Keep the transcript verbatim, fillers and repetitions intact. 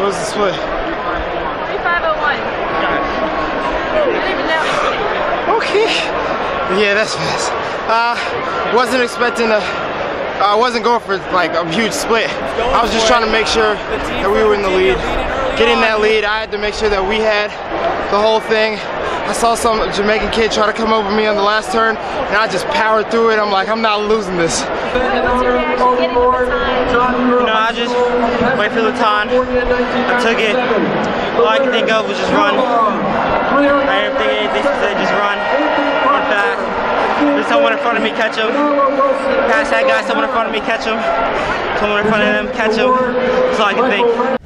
What was the split? thirty-five oh one. I didn't even know. Okay. Yeah, that's fast. Uh, wasn't expecting a. I wasn't going for like a huge split. I was just trying to make sure that we were in the lead. Getting that lead, I had to make sure that we had the whole thing. I saw some Jamaican kid try to come over me on the last turn, and I just powered through it. I'm like, I'm not losing this. What's your reaction getting the baton? You know, I just wait for the baton. I took it. All I could think of was just run. I didn't think anything, so I just run. Run fast. There's someone in front of me, catch him. Pass that guy, someone in front of me, catch him. Someone in front of them, catch him. That's all I can think.